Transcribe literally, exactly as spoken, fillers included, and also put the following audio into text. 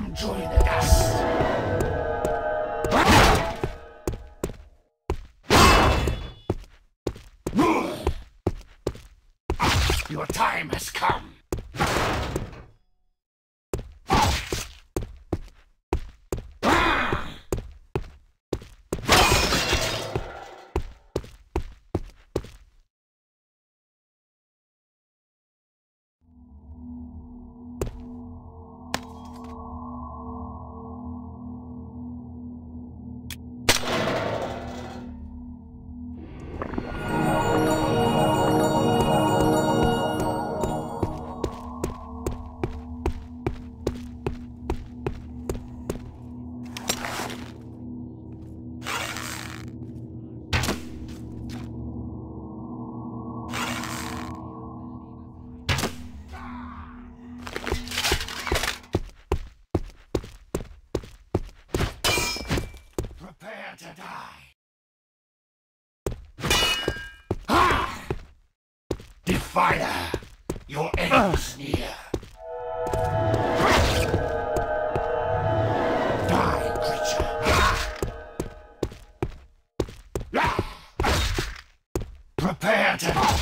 Enjoy the dust. Your time has come. Prepare to die. Ah! Defiler, your end is near. Die, creature. Ah! Prepare to die.